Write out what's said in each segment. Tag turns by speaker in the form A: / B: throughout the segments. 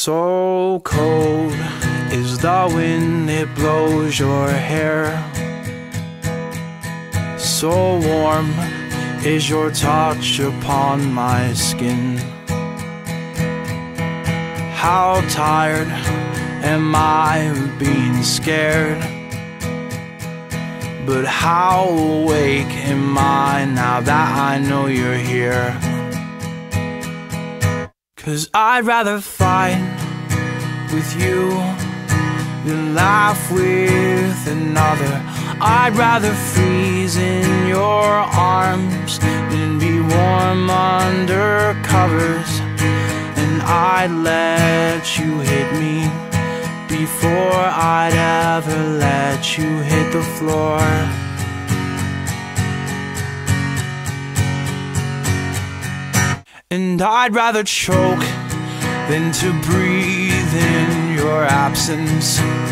A: So cold is the wind, it blows your hair. So warm is your touch upon my skin. How tired am I of being scared, but how awake am I now that I know you're here? 'Cause I'd rather fight with you than laugh with another. I'd rather freeze in your arms than be warm under covers. And I'd let you hit me before I'd ever let you hit the floor. And I'd rather choke than to breathe in your absence.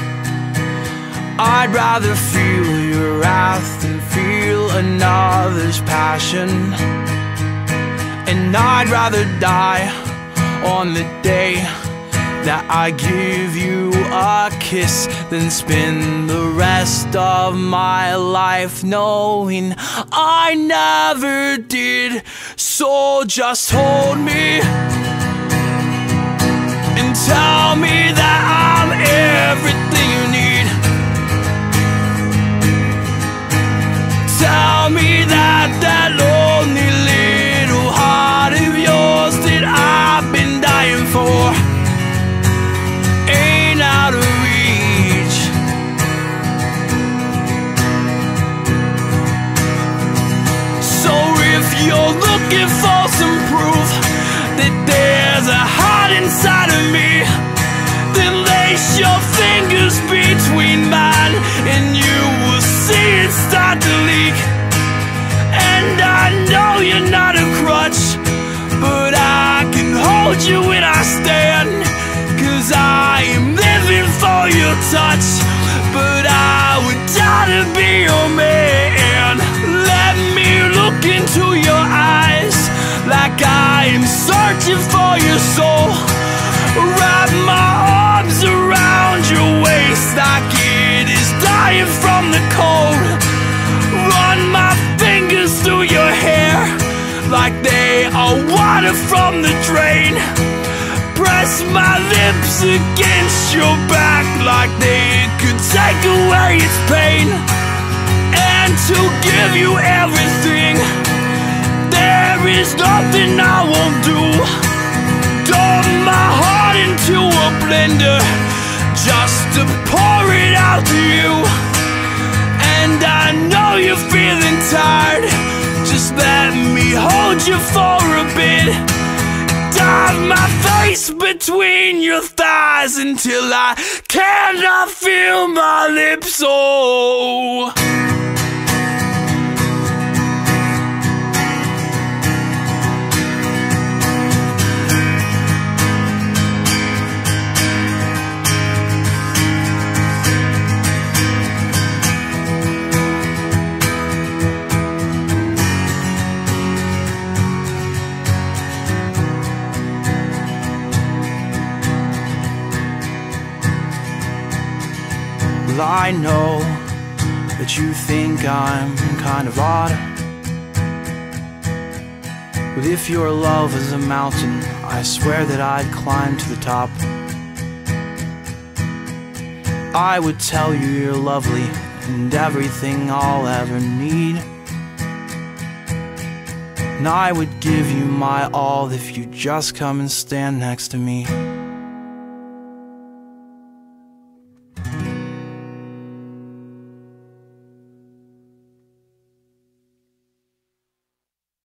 A: I'd rather feel your wrath than feel another's passion. And I'd rather die on the day that I give you a kiss than spend the rest of my life knowing I never did. So just hold me and tell me that I'm everything you need. Tell me that that lonely little heart of yours that I've been dying for ain't out of reach. So if you're looking for some proof that there's a heart inside of me, then lace your fingers between mine and you will see it start to leak. And I know you're not a crutch, but I can hold you when I stand. 'Cause I am living for your touch, but I would die to be your man. Let me look into your eyes like I am searching for your soul. Wrap my arms around your waist like it is dying from the cold. Run my fingers through your hair like they are water from the drain. Press my lips against your back like they could take away its pain. And to give you everything, there is nothing I won't do. Dump my heart into a blender just to pour it out to you. And I know you're feeling tired, just let me hold you for a bit. Dive my face between your thighs until I cannot feel my lips. Oh, I know that you think I'm kind of odd, but if your love is a mountain, I swear that I'd climb to the top. I would tell you you're lovely and everything I'll ever need. And I would give you my all if you just come and stand next to me.